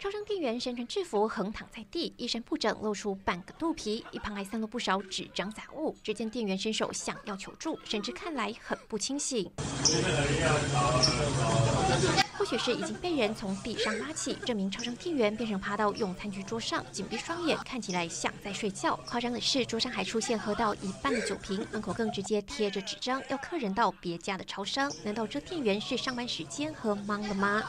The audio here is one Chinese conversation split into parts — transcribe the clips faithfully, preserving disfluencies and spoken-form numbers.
超商店员身穿制服横躺在地，衣衫不整，露出半个肚皮，一旁还散落不少纸张杂物。只见店员伸手想要求助，神志看来很不清醒。或许是已经被人从地上拉起，这名超商店员变成趴到用餐具桌上，紧闭双眼，看起来像在睡觉。夸张的是，桌上还出现喝到一半的酒瓶，门口更直接贴着纸张，要客人到别家的超商。难道这店员是上班时间喝懵了吗？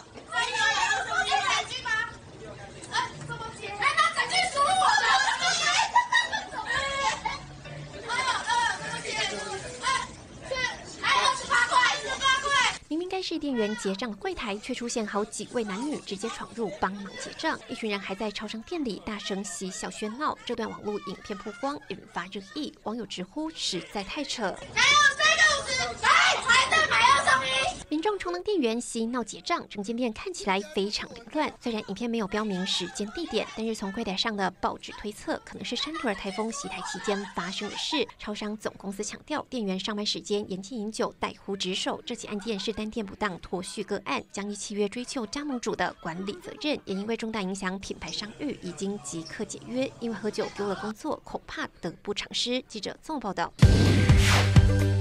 明明该是店员结账的柜台，却出现好几位男女直接闯入帮忙结账。一群人还在超商店里大声嬉笑喧闹。这段网络影片曝光，引发热议，网友直呼实在太扯。还有这个五十，来还在买二送一。民众充当店员嬉闹结账，整间店看起来非常凌乱。虽然影片没有标明时间地点，但是从柜台上的报纸推测，可能是山图尔台风袭台期间发生的事。超商总公司强调，店员上班时间严禁饮酒，怠忽职守。这起案件是 单店不当脱序个案，将依契约追究加盟主的管理责任，也因为重大影响品牌商誉，已经即刻解约。因为喝酒丢了工作，恐怕得不偿失。记者综合报道。